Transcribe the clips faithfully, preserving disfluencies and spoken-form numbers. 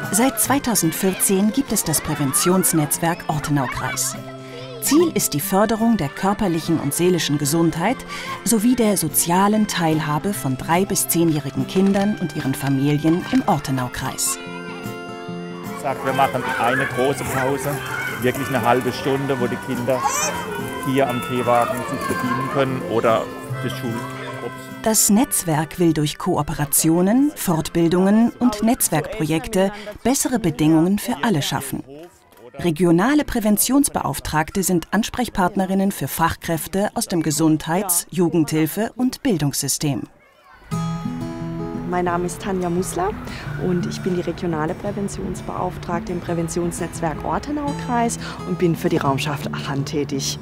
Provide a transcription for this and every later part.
Seit zweitausendvierzehn gibt es das Präventionsnetzwerk Ortenaukreis. Ziel ist die Förderung der körperlichen und seelischen Gesundheit sowie der sozialen Teilhabe von drei- bis zehnjährigen Kindern und ihren Familien im Ortenaukreis. Ich sage, wir machen eine große Pause, wirklich eine halbe Stunde, wo die Kinder hier am Teewagen sich bedienen können oder das Schulobst. Das Netzwerk will durch Kooperationen, Fortbildungen und Netzwerkprojekte bessere Bedingungen für alle schaffen. Regionale Präventionsbeauftragte sind Ansprechpartnerinnen für Fachkräfte aus dem Gesundheits-, Jugendhilfe- und Bildungssystem. Mein Name ist Tanja Musler und ich bin die regionale Präventionsbeauftragte im Präventionsnetzwerk Ortenaukreis und bin für die Raumschaft Aachen tätig.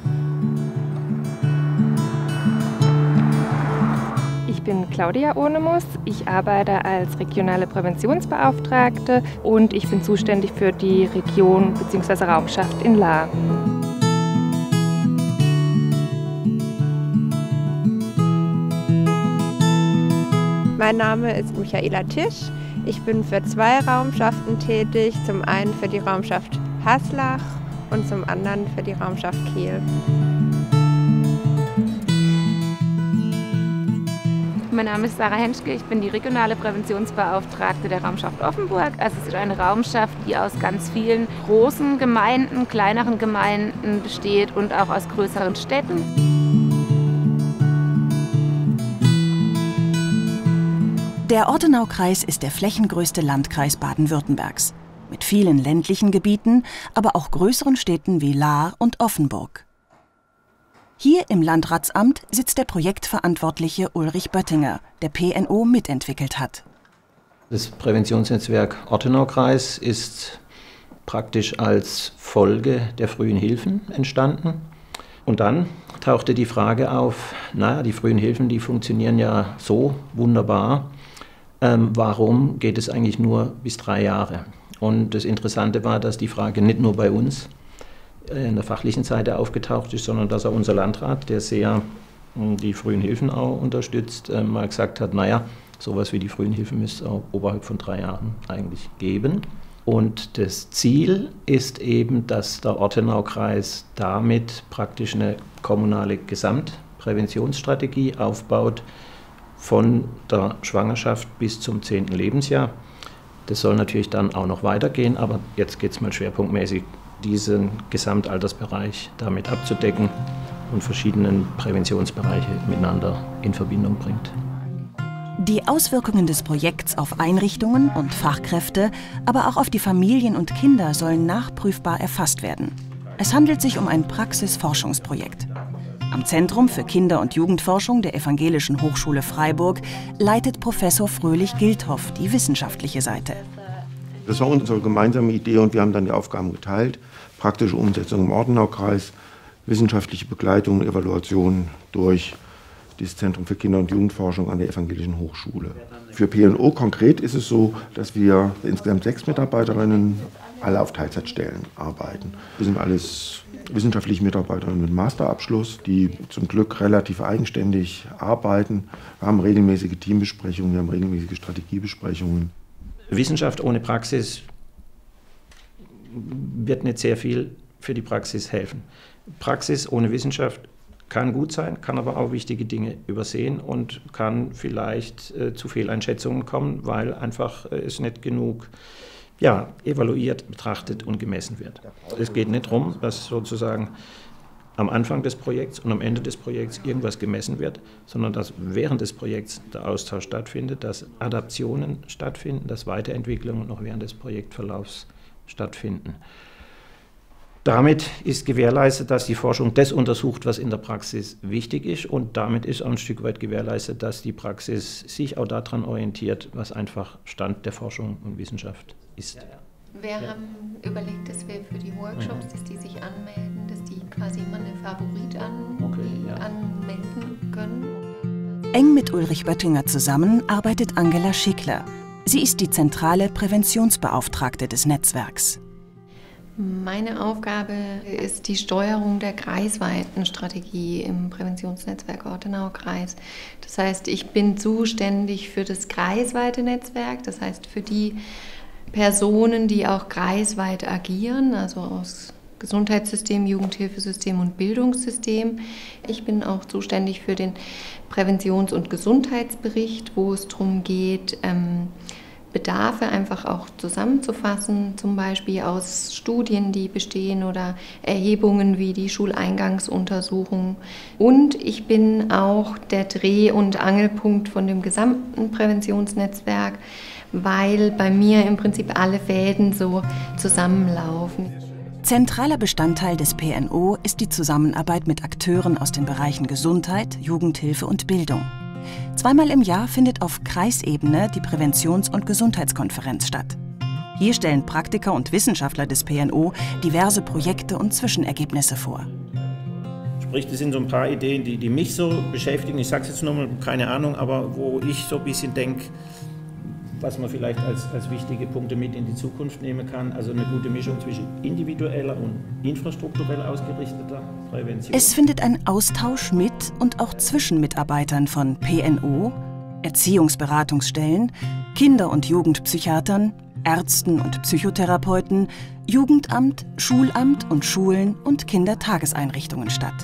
Ich bin Claudia Ohnemus, ich arbeite als regionale Präventionsbeauftragte und ich bin zuständig für die Region bzw. Raumschaft in Lahr. Mein Name ist Michaela Tisch. Ich bin für zwei Raumschaften tätig, zum einen für die Raumschaft Haslach und zum anderen für die Raumschaft Kiel. Mein Name ist Sarah Henschke, ich bin die regionale Präventionsbeauftragte der Raumschaft Offenburg. Also es ist eine Raumschaft, die aus ganz vielen großen Gemeinden, kleineren Gemeinden besteht und auch aus größeren Städten. Der Ortenaukreis ist der flächengrößte Landkreis Baden-Württembergs, mit vielen ländlichen Gebieten, aber auch größeren Städten wie Lahr und Offenburg. Hier im Landratsamt sitzt der Projektverantwortliche Ulrich Böttinger, der P N O mitentwickelt hat. Das Präventionsnetzwerk Ortenaukreis ist praktisch als Folge der frühen Hilfen entstanden. Und dann tauchte die Frage auf, naja, die frühen Hilfen, die funktionieren ja so wunderbar. Ähm, warum geht es eigentlich nur bis drei Jahre? Und das Interessante war, dass die Frage nicht nur bei uns in der fachlichen Seite aufgetaucht ist, sondern dass auch unser Landrat, der sehr die frühen Hilfen auch unterstützt, mal gesagt hat, naja, sowas wie die frühen Hilfen müsste es auch oberhalb von drei Jahren eigentlich geben. Und das Ziel ist eben, dass der Ortenaukreis damit praktisch eine kommunale Gesamtpräventionsstrategie aufbaut, von der Schwangerschaft bis zum zehnten Lebensjahr. Das soll natürlich dann auch noch weitergehen, aber jetzt geht es mal schwerpunktmäßig, diesen Gesamtaltersbereich damit abzudecken und verschiedene Präventionsbereiche miteinander in Verbindung bringt. Die Auswirkungen des Projekts auf Einrichtungen und Fachkräfte, aber auch auf die Familien und Kinder sollen nachprüfbar erfasst werden. Es handelt sich um ein Praxisforschungsprojekt. Am Zentrum für Kinder- und Jugendforschung der Evangelischen Hochschule Freiburg leitet Professor Fröhlich-Gilthoff die wissenschaftliche Seite. Das war unsere gemeinsame Idee und wir haben dann die Aufgaben geteilt. Praktische Umsetzung im Ortenaukreis, wissenschaftliche Begleitung und Evaluation durch das Zentrum für Kinder- und Jugendforschung an der Evangelischen Hochschule. Für P N O konkret ist es so, dass wir insgesamt sechs Mitarbeiterinnen alle auf Teilzeitstellen arbeiten. Wir sind alles wissenschaftliche Mitarbeiterinnen mit Masterabschluss, die zum Glück relativ eigenständig arbeiten. Wir haben regelmäßige Teambesprechungen, wir haben regelmäßige Strategiebesprechungen. Wissenschaft ohne Praxis wird nicht sehr viel für die Praxis helfen. Praxis ohne Wissenschaft kann gut sein, kann aber auch wichtige Dinge übersehen und kann vielleicht äh, zu Fehleinschätzungen kommen, weil einfach äh, es nicht genug ja, evaluiert, betrachtet und gemessen wird. Es geht nicht darum, dass sozusagen am Anfang des Projekts und am Ende des Projekts irgendwas gemessen wird, sondern dass während des Projekts der Austausch stattfindet, dass Adaptionen stattfinden, dass Weiterentwicklungen noch während des Projektverlaufs stattfinden. Damit ist gewährleistet, dass die Forschung das untersucht, was in der Praxis wichtig ist, und damit ist auch ein Stück weit gewährleistet, dass die Praxis sich auch daran orientiert, was einfach Stand der Forschung und Wissenschaft ist. Wir haben überlegt, dass wir für die Workshops, dass die sich anmelden, dass die quasi immer eine Favorit an, okay, ja. anmelden können. Eng mit Ulrich Böttinger zusammen arbeitet Angela Schickler. Sie ist die zentrale Präventionsbeauftragte des Netzwerks. Meine Aufgabe ist die Steuerung der kreisweiten Strategie im Präventionsnetzwerk Ortenaukreis. Das heißt, ich bin zuständig für das kreisweite Netzwerk, das heißt für die Personen, die auch kreisweit agieren, also aus Gesundheitssystem, Jugendhilfesystem und Bildungssystem. Ich bin auch zuständig für den Präventions- und Gesundheitsbericht, wo es darum geht, ähm, Bedarfe einfach auch zusammenzufassen, zum Beispiel aus Studien, die bestehen oder Erhebungen wie die Schuleingangsuntersuchung. Und ich bin auch der Dreh- und Angelpunkt von dem gesamten Präventionsnetzwerk, weil bei mir im Prinzip alle Fäden so zusammenlaufen. Zentraler Bestandteil des P N O ist die Zusammenarbeit mit Akteuren aus den Bereichen Gesundheit, Jugendhilfe und Bildung. Zweimal im Jahr findet auf Kreisebene die Präventions- und Gesundheitskonferenz statt. Hier stellen Praktiker und Wissenschaftler des P N O diverse Projekte und Zwischenergebnisse vor. Sprich, das sind so ein paar Ideen, die, die mich so beschäftigen. Ich sage es jetzt nochmal, keine Ahnung, aber wo ich so ein bisschen denke, was man vielleicht als, als wichtige Punkte mit in die Zukunft nehmen kann. Also eine gute Mischung zwischen individueller und infrastrukturell ausgerichteter Prävention. Es findet ein Austausch mit und auch zwischen Mitarbeitern von P N O, Erziehungsberatungsstellen, Kinder- und Jugendpsychiatern, Ärzten und Psychotherapeuten, Jugendamt, Schulamt und Schulen und Kindertageseinrichtungen statt.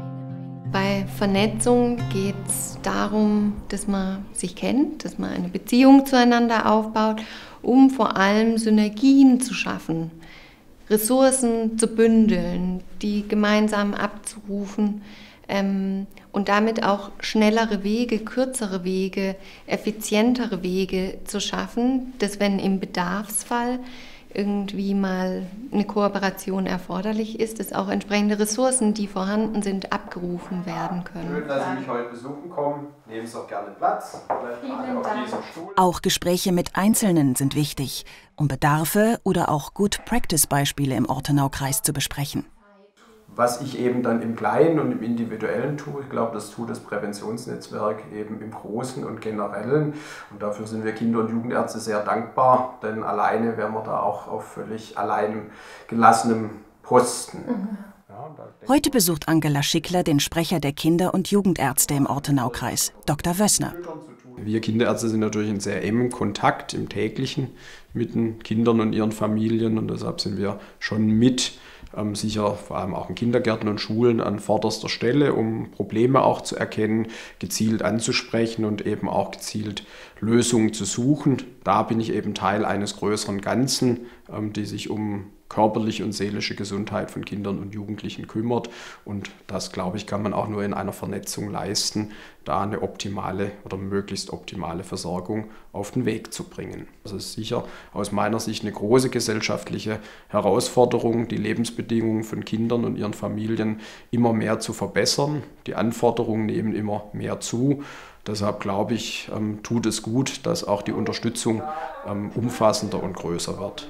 Bei Vernetzung geht es darum, dass man sich kennt, dass man eine Beziehung zueinander aufbaut, um vor allem Synergien zu schaffen, Ressourcen zu bündeln, die gemeinsam abzurufen ähm, und damit auch schnellere Wege, kürzere Wege, effizientere Wege zu schaffen, dass wenn im Bedarfsfall irgendwie mal eine Kooperation erforderlich ist, dass auch entsprechende Ressourcen, die vorhanden sind, abgerufen werden können. Schön, dass Sie mich heute besuchen kommen. Nehmen Sie doch gerne Platz. Vielen auf Dank. diesem Stuhl. Auch Gespräche mit Einzelnen sind wichtig, um Bedarfe oder auch Good-Practice-Beispiele im Ortenaukreis zu besprechen. Was ich eben dann im Kleinen und im Individuellen tue, ich glaube, das tut das Präventionsnetzwerk eben im Großen und Generellen. Und dafür sind wir Kinder- und Jugendärzte sehr dankbar, denn alleine wären wir da auch auf völlig alleinem gelassenem Posten. Mhm. Heute besucht Angela Schickler den Sprecher der Kinder- und Jugendärzte im Ortenaukreis, Doktor Wössner. Wir Kinderärzte sind natürlich in sehr engem Kontakt im täglichen mit den Kindern und ihren Familien und deshalb sind wir schon mit ähm, sicher vor allem auch in Kindergärten und Schulen an vorderster Stelle, um Probleme auch zu erkennen, gezielt anzusprechen und eben auch gezielt Lösungen zu suchen. Da bin ich eben Teil eines größeren Ganzen, ähm, die sich um körperliche und seelische Gesundheit von Kindern und Jugendlichen kümmert. Und das, glaube ich, kann man auch nur in einer Vernetzung leisten, da eine optimale oder möglichst optimale Versorgung auf den Weg zu bringen. Das ist sicher aus meiner Sicht eine große gesellschaftliche Herausforderung, die Lebensbedingungen von Kindern und ihren Familien immer mehr zu verbessern. Die Anforderungen nehmen immer mehr zu. Deshalb glaube ich, ähm, tut es gut, dass auch die Unterstützung ähm, umfassender und größer wird.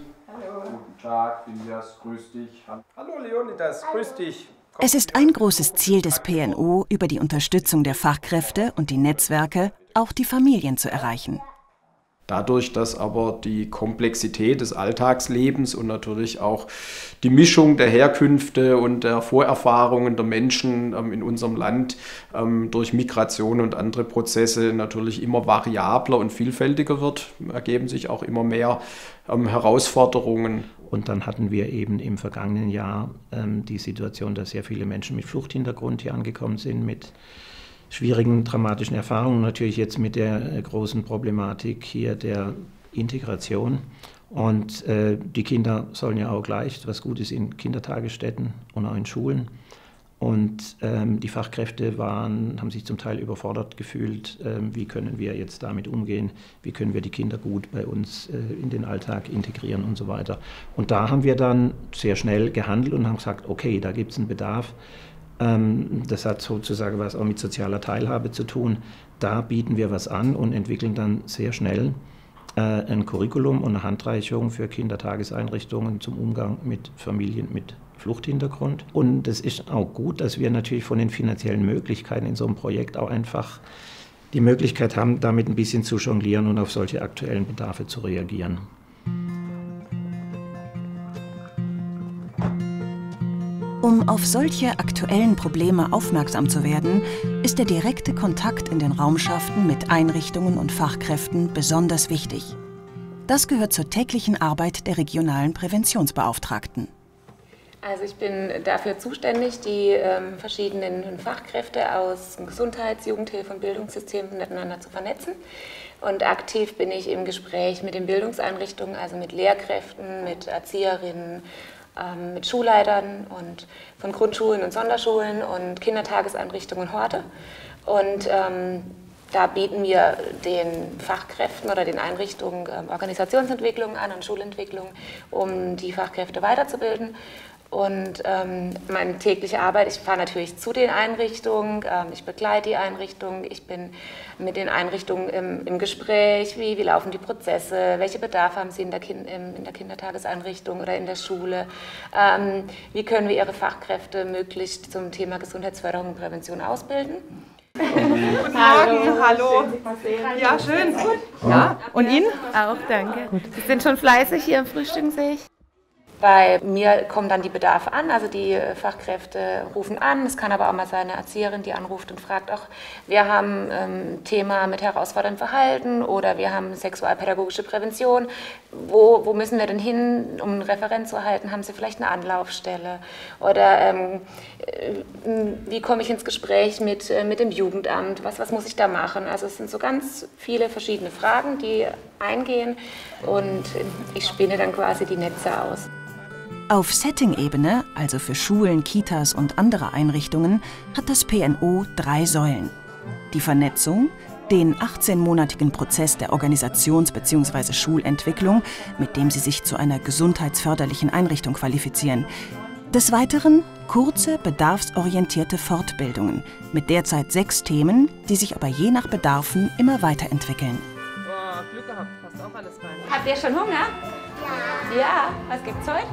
Tag, Elias, grüß dich. Hallo Leonidas, grüß dich. Komm. Es ist ein großes Ziel des P N O, über die Unterstützung der Fachkräfte und die Netzwerke auch die Familien zu erreichen. Dadurch, dass aber die Komplexität des Alltagslebens und natürlich auch die Mischung der Herkünfte und der Vorerfahrungen der Menschen ähm, in unserem Land ähm, durch Migration und andere Prozesse natürlich immer variabler und vielfältiger wird, ergeben sich auch immer mehr ähm, Herausforderungen. Und dann hatten wir eben im vergangenen Jahr ähm, die Situation, dass sehr viele Menschen mit Fluchthintergrund hier angekommen sind, mit schwierigen, dramatischen Erfahrungen, natürlich jetzt mit der äh, großen Problematik hier der Integration. Und äh, die Kinder sollen ja auch gleich was Gutes in Kindertagesstätten und auch in Schulen. Und ähm, die Fachkräfte waren, haben sich zum Teil überfordert gefühlt, ähm, wie können wir jetzt damit umgehen, wie können wir die Kinder gut bei uns äh, in den Alltag integrieren und so weiter. Und da haben wir dann sehr schnell gehandelt und haben gesagt, okay, da gibt es einen Bedarf. Ähm, das hat sozusagen was auch mit sozialer Teilhabe zu tun. Da bieten wir was an und entwickeln dann sehr schnell äh, ein Curriculum und eine Handreichung für Kindertageseinrichtungen zum Umgang mit Familien mit Fluchthintergrund. Und es ist auch gut, dass wir natürlich von den finanziellen Möglichkeiten in so einem Projekt auch einfach die Möglichkeit haben, damit ein bisschen zu jonglieren und auf solche aktuellen Bedarfe zu reagieren. Um auf solche aktuellen Probleme aufmerksam zu werden, ist der direkte Kontakt in den Raumschaften mit Einrichtungen und Fachkräften besonders wichtig. Das gehört zur täglichen Arbeit der regionalen Präventionsbeauftragten. Also ich bin dafür zuständig, die ähm, verschiedenen Fachkräfte aus dem Gesundheits-, Jugendhilfe- und Bildungssystem miteinander zu vernetzen. Und aktiv bin ich im Gespräch mit den Bildungseinrichtungen, also mit Lehrkräften, mit Erzieherinnen, ähm, mit Schulleitern und von Grundschulen und Sonderschulen und Kindertageseinrichtungen und Horte. Und ähm, da bieten wir den Fachkräften oder den Einrichtungen ähm, Organisationsentwicklung an und Schulentwicklung, um die Fachkräfte weiterzubilden. Und ähm, meine tägliche Arbeit, ich fahre natürlich zu den Einrichtungen, ähm, ich begleite die Einrichtungen, ich bin mit den Einrichtungen im, im Gespräch, wie, wie laufen die Prozesse, welche Bedarfe haben sie in der, kind, in der Kindertageseinrichtung oder in der Schule, ähm, wie können wir ihre Fachkräfte möglichst zum Thema Gesundheitsförderung und Prävention ausbilden. Guten Morgen, hallo. Schön, ja, schön. Ja, und Ihnen? Auch, danke. Gut. Sie sind schon fleißig hier im Frühstück, sehe ich. Bei mir kommen dann die Bedarfe an, also die Fachkräfte rufen an. Es kann aber auch mal sein, eine Erzieherin, die anruft und fragt auch, wir haben ein ähm, Thema mit herausforderndem Verhalten oder wir haben sexualpädagogische Prävention. Wo, wo müssen wir denn hin, um einen Referent zu erhalten? Haben Sie vielleicht eine Anlaufstelle? Oder ähm, wie komme ich ins Gespräch mit, äh, mit dem Jugendamt? Was, was muss ich da machen? Also es sind so ganz viele verschiedene Fragen, die eingehen und ich spinne dann quasi die Netze aus. Auf Setting-Ebene, also für Schulen, Kitas und andere Einrichtungen, hat das P N O drei Säulen. Die Vernetzung, den achtzehnmonatigen Prozess der Organisations- bzw. Schulentwicklung, mit dem sie sich zu einer gesundheitsförderlichen Einrichtung qualifizieren. Des Weiteren kurze, bedarfsorientierte Fortbildungen mit derzeit sechs Themen, die sich aber je nach Bedarfen immer weiterentwickeln. Oh, Glück gehabt, passt auch alles rein. Habt ihr schon Hunger? Ja. Ja, was gibt's heute?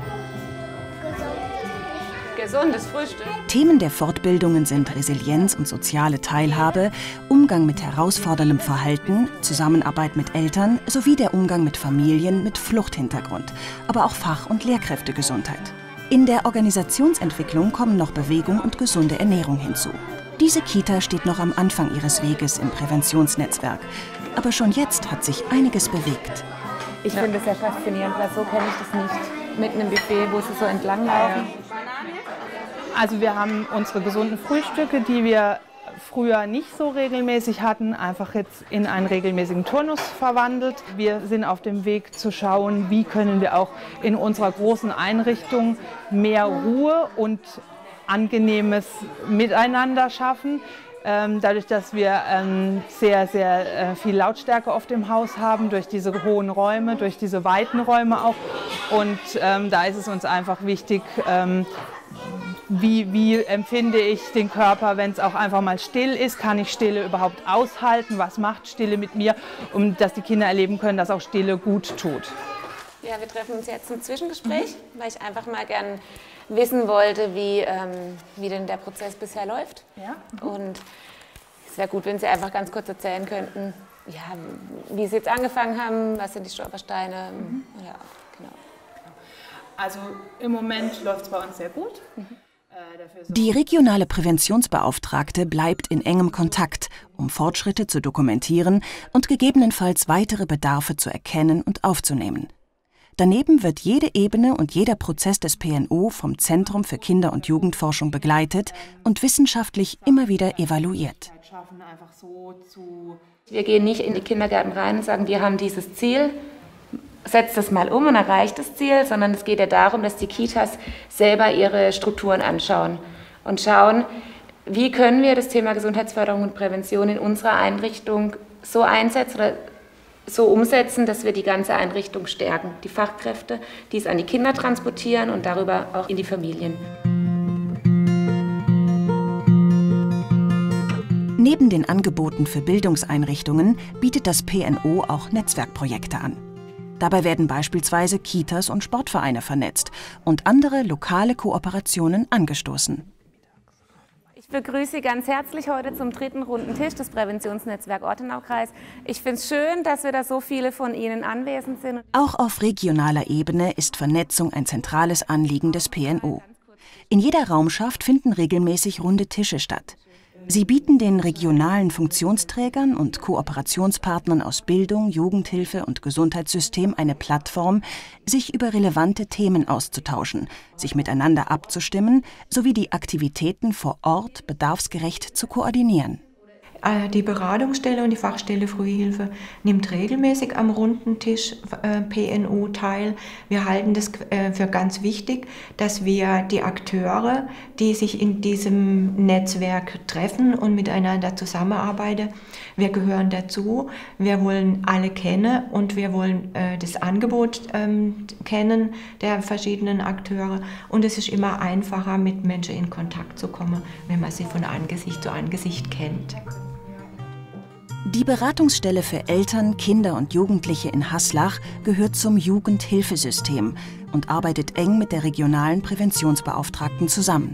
Gesundes Frühstück. Themen der Fortbildungen sind Resilienz und soziale Teilhabe, Umgang mit herausforderndem Verhalten, Zusammenarbeit mit Eltern sowie der Umgang mit Familien mit Fluchthintergrund, aber auch Fach- und Lehrkräftegesundheit. In der Organisationsentwicklung kommen noch Bewegung und gesunde Ernährung hinzu. Diese Kita steht noch am Anfang ihres Weges im Präventionsnetzwerk, aber schon jetzt hat sich einiges bewegt. Ich finde es ja faszinierend, weil so kenne ich das nicht. Mitten im Buffet, wo sie so entlanglaufen. Also wir haben unsere gesunden Frühstücke, die wir früher nicht so regelmäßig hatten, einfach jetzt in einen regelmäßigen Turnus verwandelt. Wir sind auf dem Weg zu schauen, wie können wir auch in unserer großen Einrichtung mehr Ruhe und angenehmes Miteinander schaffen. Dadurch, dass wir ähm, sehr, sehr äh, viel Lautstärke oft im Haus haben, durch diese hohen Räume, durch diese weiten Räume auch. Und ähm, da ist es uns einfach wichtig, ähm, wie, wie empfinde ich den Körper, wenn es auch einfach mal still ist. Kann ich Stille überhaupt aushalten? Was macht Stille mit mir? Um dass die Kinder erleben können, dass auch Stille gut tut. Ja, wir treffen uns jetzt zum Zwischengespräch, weil ich einfach mal gern wissen wollte, wie, ähm, wie denn der Prozess bisher läuft. Ja. Mhm. Und es wäre gut, wenn Sie einfach ganz kurz erzählen könnten, ja, wie Sie jetzt angefangen haben, was sind die Stolpersteine. Mhm. Ja, genau. Also im Moment läuft es bei uns sehr gut. Mhm. Die regionale Präventionsbeauftragte bleibt in engem Kontakt, um Fortschritte zu dokumentieren und gegebenenfalls weitere Bedarfe zu erkennen und aufzunehmen. Daneben wird jede Ebene und jeder Prozess des P N O vom Zentrum für Kinder- und Jugendforschung begleitet und wissenschaftlich immer wieder evaluiert. Wir gehen nicht in die Kindergärten rein und sagen, wir haben dieses Ziel, setzt das mal um und erreicht das Ziel, sondern es geht ja darum, dass die Kitas selber ihre Strukturen anschauen und schauen, wie können wir das Thema Gesundheitsförderung und Prävention in unserer Einrichtung so einsetzen oder so umsetzen, dass wir die ganze Einrichtung stärken. Die Fachkräfte, die es an die Kinder transportieren und darüber auch in die Familien. Neben den Angeboten für Bildungseinrichtungen bietet das P N O auch Netzwerkprojekte an. Dabei werden beispielsweise Kitas und Sportvereine vernetzt und andere lokale Kooperationen angestoßen. Ich begrüße Sie ganz herzlich heute zum dritten runden Tisch des Präventionsnetzwerk Ortenaukreis. Ich finde es schön, dass wir da so viele von Ihnen anwesend sind. Auch auf regionaler Ebene ist Vernetzung ein zentrales Anliegen des P N O. In jeder Raumschaft finden regelmäßig runde Tische statt. Sie bieten den regionalen Funktionsträgern und Kooperationspartnern aus Bildung, Jugendhilfe und Gesundheitssystem eine Plattform, sich über relevante Themen auszutauschen, sich miteinander abzustimmen sowie die Aktivitäten vor Ort bedarfsgerecht zu koordinieren. Die Beratungsstelle und die Fachstelle Frühhilfe nimmt regelmäßig am runden Tisch äh, P N O teil. Wir halten das äh, für ganz wichtig, dass wir die Akteure, die sich in diesem Netzwerk treffen und miteinander zusammenarbeiten, wir gehören dazu, wir wollen alle kennen und wir wollen äh, das Angebot ähm, kennen der verschiedenen Akteure. Und es ist immer einfacher, mit Menschen in Kontakt zu kommen, wenn man sie von Angesicht zu Angesicht kennt. Die Beratungsstelle für Eltern, Kinder und Jugendliche in Haslach gehört zum Jugendhilfesystem und arbeitet eng mit der regionalen Präventionsbeauftragten zusammen.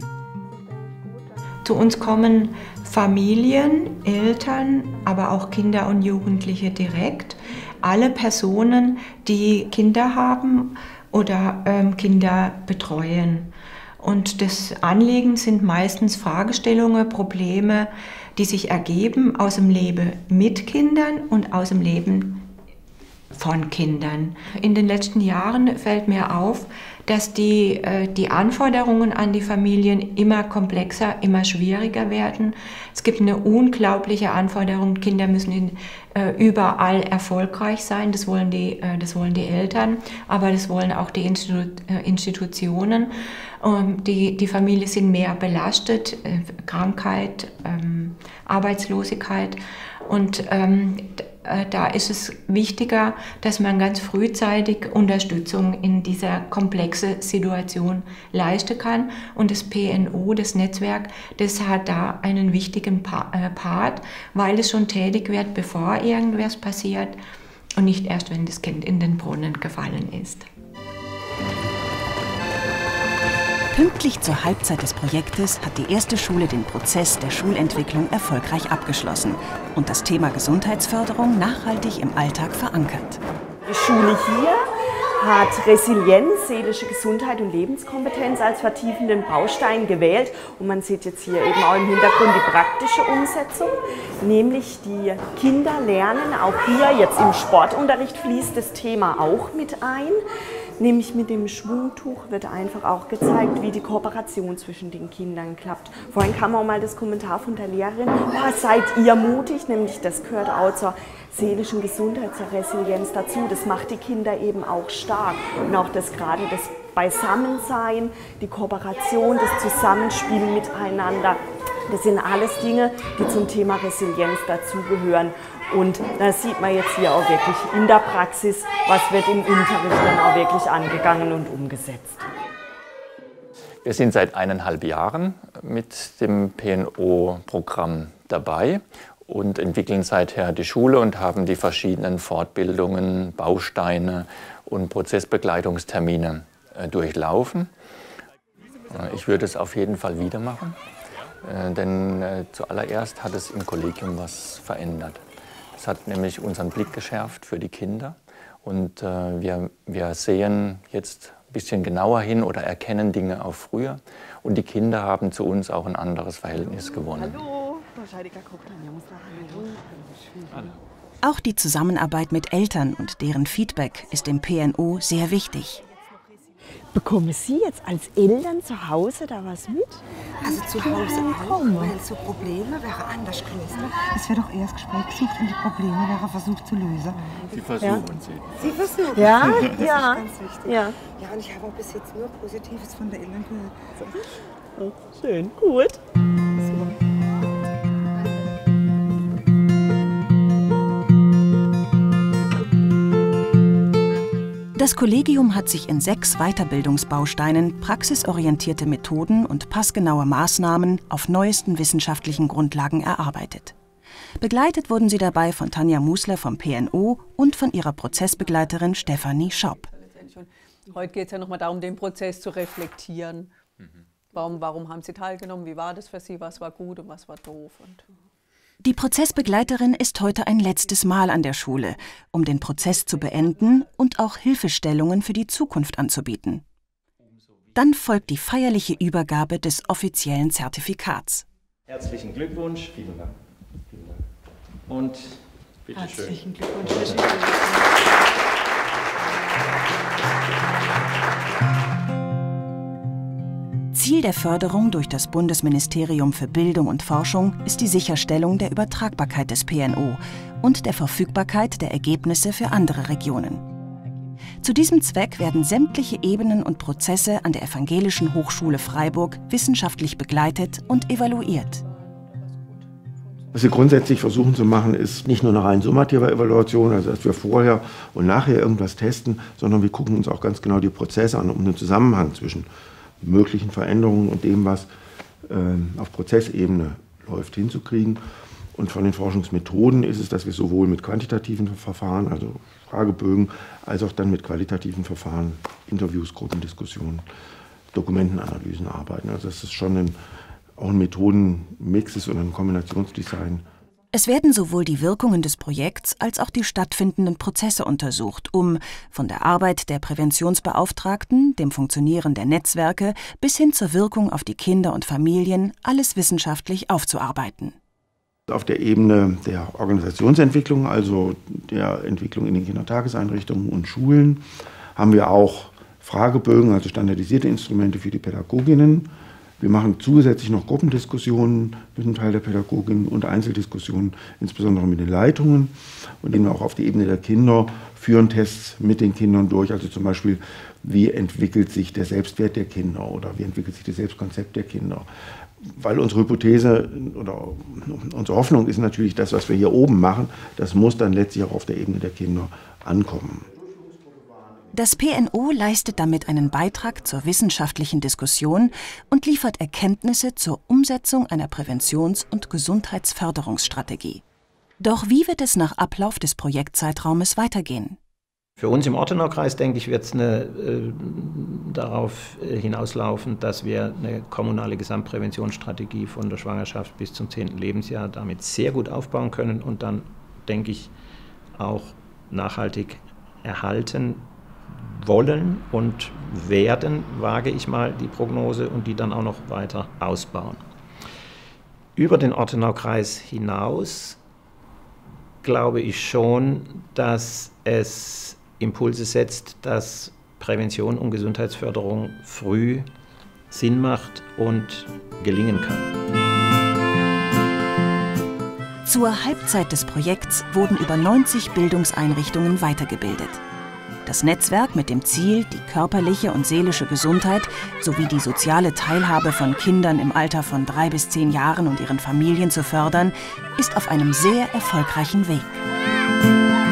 Zu uns kommen Familien, Eltern, aber auch Kinder und Jugendliche direkt. Alle Personen, die Kinder haben oder ähm, Kinder betreuen. Und das Anliegen sind meistens Fragestellungen, Probleme, die sich ergeben aus dem Leben mit Kindern und aus dem Leben von Kindern. In den letzten Jahren fällt mir auf, dass die, äh, die Anforderungen an die Familien immer komplexer, immer schwieriger werden. Es gibt eine unglaubliche Anforderung, Kinder müssen in, äh, überall erfolgreich sein, das wollen, die, äh, das wollen die Eltern, aber das wollen auch die Institu äh, Institutionen. Ähm, die, die Familien sind mehr belastet, äh, Krankheit, ähm, Arbeitslosigkeit und ähm, da ist es wichtiger, dass man ganz frühzeitig Unterstützung in dieser komplexen Situation leisten kann. Und das P N O, das Netzwerk, das hat da einen wichtigen Part, weil es schon tätig wird, bevor irgendwas passiert und nicht erst, wenn das Kind in den Brunnen gefallen ist. Pünktlich zur Halbzeit des Projektes hat die erste Schule den Prozess der Schulentwicklung erfolgreich abgeschlossen und das Thema Gesundheitsförderung nachhaltig im Alltag verankert. Die Schule hier hat Resilienz, seelische Gesundheit und Lebenskompetenz als vertiefenden Baustein gewählt. Und man sieht jetzt hier eben auch im Hintergrund die praktische Umsetzung, nämlich die Kinder lernen auch hier, jetzt im Sportunterricht fließt das Thema auch mit ein. Nämlich mit dem Schwungtuch wird einfach auch gezeigt, wie die Kooperation zwischen den Kindern klappt. Vorhin kam auch mal das Kommentar von der Lehrerin, oh, seid ihr mutig, nämlich das gehört auch zur seelischen Gesundheit, zur Resilienz dazu. Das macht die Kinder eben auch stark. Und auch das gerade das Beisammensein, die Kooperation, das Zusammenspiel miteinander. Das sind alles Dinge, die zum Thema Resilienz dazugehören. Und da sieht man jetzt hier auch wirklich in der Praxis, was wird im Unterricht dann auch wirklich angegangen und umgesetzt. Wir sind seit eineinhalb Jahren mit dem P N O-Programm dabei und entwickeln seither die Schule und haben die verschiedenen Fortbildungen, Bausteine und Prozessbegleitungstermine äh, durchlaufen. Äh, ich würde es auf jeden Fall wieder machen, äh, denn äh, zuallererst hat es im Kollegium was verändert. Es hat nämlich unseren Blick geschärft für die Kinder und äh, wir, wir sehen jetzt ein bisschen genauer hin oder erkennen Dinge auch früher und die Kinder haben zu uns auch ein anderes Verhältnis gewonnen. Auch die Zusammenarbeit mit Eltern und deren Feedback ist im P N O sehr wichtig. Bekommen Sie jetzt als Eltern zu Hause da was mit? Also zu Hause auch, weil so Probleme wäre anders gelöst. Es wird doch erst Gespräch gesucht und die Probleme wäre versucht zu lösen. Sie versuchen ja. sie. Sie versuchen ja, das ja, ist ganz wichtig. Ja. Ja, und ich habe auch bis jetzt nur Positives von der Eltern gehört. Oh, schön, gut. So. Das Kollegium hat sich in sechs Weiterbildungsbausteinen praxisorientierte Methoden und passgenaue Maßnahmen auf neuesten wissenschaftlichen Grundlagen erarbeitet. Begleitet wurden sie dabei von Tanja Musler vom P N O und von ihrer Prozessbegleiterin Stefanie Schopp. Heute geht es ja nochmal darum, den Prozess zu reflektieren. Warum, warum haben Sie teilgenommen? Wie war das für Sie? Was war gut und was war doof? Und Die Prozessbegleiterin ist heute ein letztes Mal an der Schule, um den Prozess zu beenden und auch Hilfestellungen für die Zukunft anzubieten. Dann folgt die feierliche Übergabe des offiziellen Zertifikats. Herzlichen Glückwunsch. Vielen Dank. Vielen Dank. Und bitte schön. Herzlichen Glückwunsch. Ziel der Förderung durch das Bundesministerium für Bildung und Forschung ist die Sicherstellung der Übertragbarkeit des P N O und der Verfügbarkeit der Ergebnisse für andere Regionen. Zu diesem Zweck werden sämtliche Ebenen und Prozesse an der Evangelischen Hochschule Freiburg wissenschaftlich begleitet und evaluiert. Was wir grundsätzlich versuchen zu machen, ist nicht nur eine rein summative Evaluation, also dass wir vorher und nachher irgendwas testen, sondern wir gucken uns auch ganz genau die Prozesse an, um den Zusammenhang zwischen möglichen Veränderungen und dem, was äh, auf Prozessebene läuft, hinzukriegen. Und von den Forschungsmethoden ist es, dass wir sowohl mit quantitativen Verfahren, also Fragebögen, als auch dann mit qualitativen Verfahren, Interviews, Gruppendiskussionen, Dokumentenanalysen arbeiten. Also das ist schon ein, auch ein Methodenmix ist und ein Kombinationsdesign. Es werden sowohl die Wirkungen des Projekts als auch die stattfindenden Prozesse untersucht, um von der Arbeit der Präventionsbeauftragten, dem Funktionieren der Netzwerke bis hin zur Wirkung auf die Kinder und Familien alles wissenschaftlich aufzuarbeiten. Auf der Ebene der Organisationsentwicklung, also der Entwicklung in den Kindertageseinrichtungen und Schulen, haben wir auch Fragebögen, also standardisierte Instrumente für die Pädagoginnen. Wir machen zusätzlich noch Gruppendiskussionen mit einem Teil der Pädagoginnen und Einzeldiskussionen, insbesondere mit den Leitungen. Und eben auch auf der Ebene der Kinder führen Tests mit den Kindern durch. Also zum Beispiel, wie entwickelt sich der Selbstwert der Kinder oder wie entwickelt sich das Selbstkonzept der Kinder. Weil unsere Hypothese oder unsere Hoffnung ist natürlich, das, was wir hier oben machen, das muss dann letztlich auch auf der Ebene der Kinder ankommen. Das P N O leistet damit einen Beitrag zur wissenschaftlichen Diskussion und liefert Erkenntnisse zur Umsetzung einer Präventions- und Gesundheitsförderungsstrategie. Doch wie wird es nach Ablauf des Projektzeitraumes weitergehen? Für uns im Ortenaukreis, denke ich, wird es äh, darauf äh, hinauslaufen, dass wir eine kommunale Gesamtpräventionsstrategie von der Schwangerschaft bis zum zehnten Lebensjahr damit sehr gut aufbauen können und dann, denke ich, auch nachhaltig erhalten wollen und werden, wage ich mal die Prognose, und die dann auch noch weiter ausbauen. Über den Ortenaukreis hinaus glaube ich schon, dass es Impulse setzt, dass Prävention und Gesundheitsförderung früh Sinn macht und gelingen kann. Zur Halbzeit des Projekts wurden über neunzig Bildungseinrichtungen weitergebildet. Das Netzwerk mit dem Ziel, die körperliche und seelische Gesundheit sowie die soziale Teilhabe von Kindern im Alter von drei bis zehn Jahren und ihren Familien zu fördern, ist auf einem sehr erfolgreichen Weg.